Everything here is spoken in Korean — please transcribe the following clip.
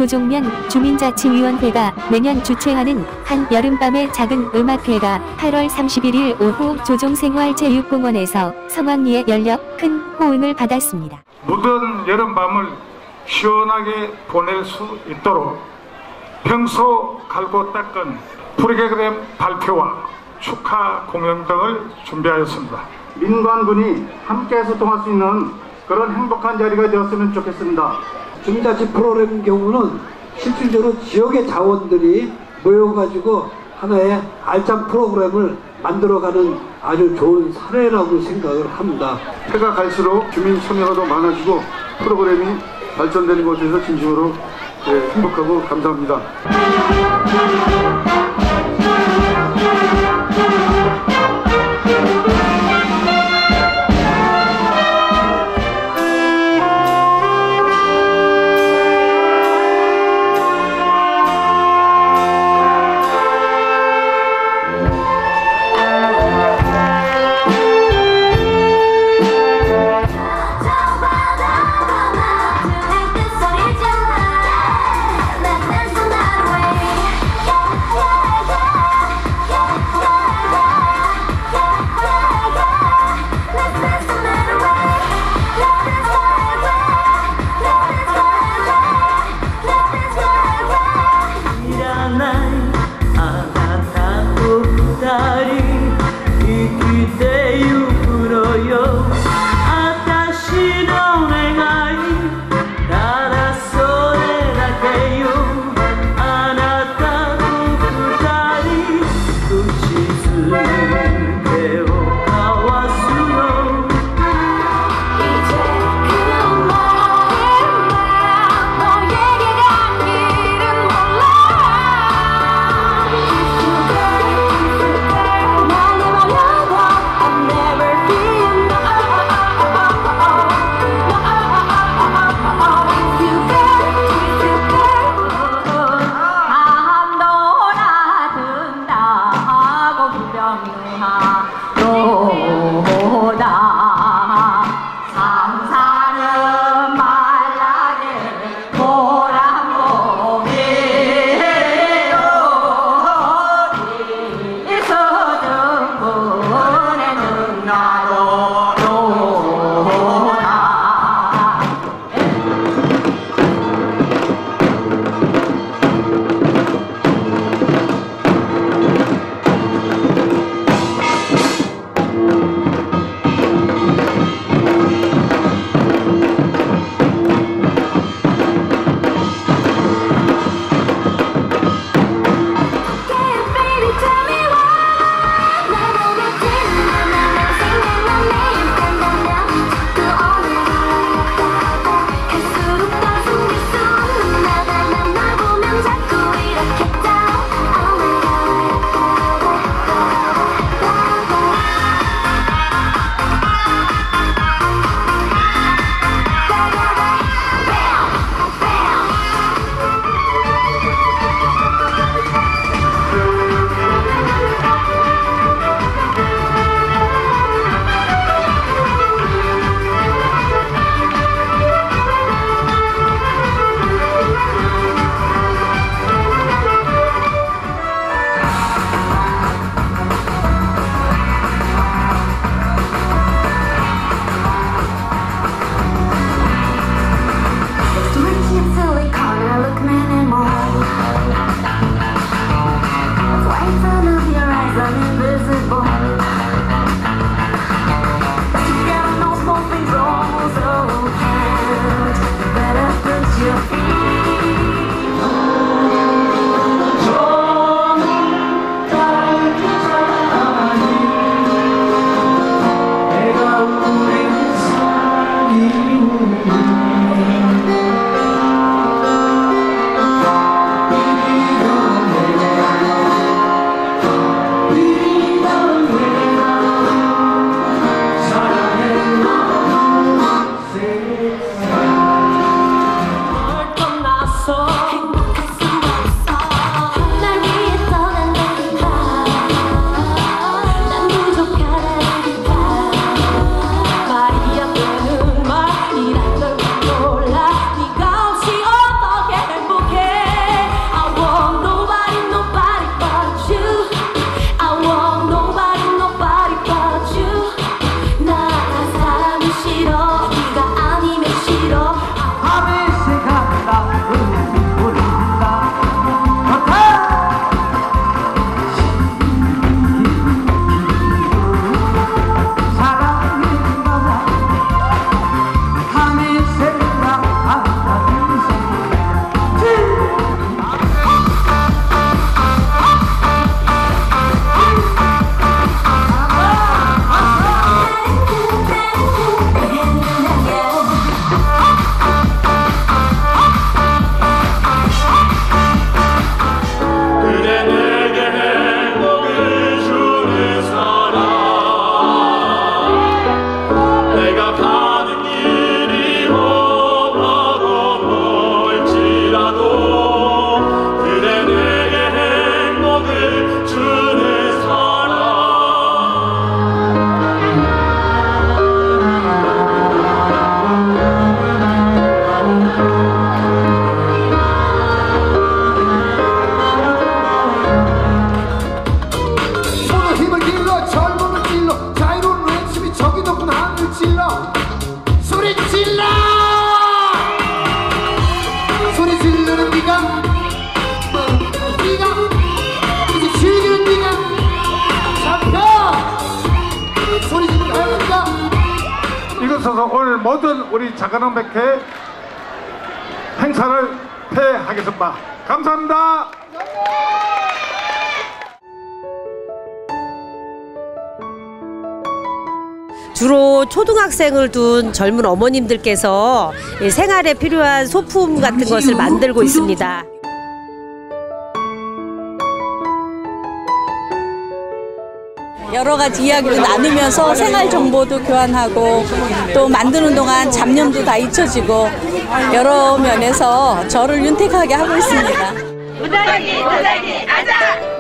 조종면 주민자치위원회가 매년 주최하는 한 여름밤의 작은 음악회가 8월 31일 오후 조종생활체육공원에서 성황리에 열려 큰 호응을 받았습니다. 무더운 여름밤을 시원하게 보낼 수 있도록 평소 갈고 닦은 프로그램 발표와 축하 공연 등을 준비하였습니다. 민관군이 함께 소통할 수 있는 그런 행복한 자리가 되었으면 좋겠습니다. 주민자치 프로그램 경우는 실질적으로 지역의 자원들이 모여가지고 하나의 알찬 프로그램을 만들어가는 아주 좋은 사례라고 생각을 합니다. 해가 갈수록 주민 참여가 더 많아지고 프로그램이 발전되는 것에서 진심으로 행복하고 감사합니다. Yeah. 주셔서 오늘 모든 우리 작은음악회 행사를 폐하겠습니다. 감사합니다. 주로 초등학생을 둔 젊은 어머님들께서 생활에 필요한 소품 같은 것을 만들고 있습니다. 여러 가지 이야기를 나누면서 생활 정보도 교환하고 또 만드는 동안 잡념도 다 잊혀지고 여러 면에서 저를 윤택하게 하고 있습니다. 무작위 무작위 아자!